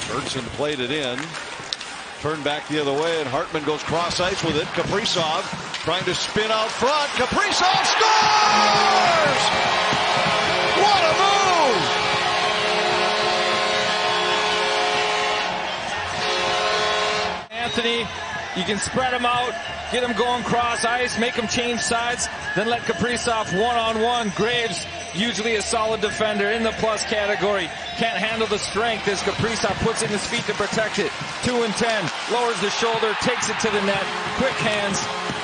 Bergson played it in. Turned back the other way, and Hartman goes cross ice with it. Kaprizov trying to spin out front. Kaprizov scores! What a move! Anthony, you can spread them out, get them going cross ice, make them change sides, then let Kaprizov one-on-one. Graves, usually a solid defender in the plus category, can't handle the strength as Kaprizov puts in his feet to protect it. 2 and 10, lowers the shoulder, takes it to the net, quick hands,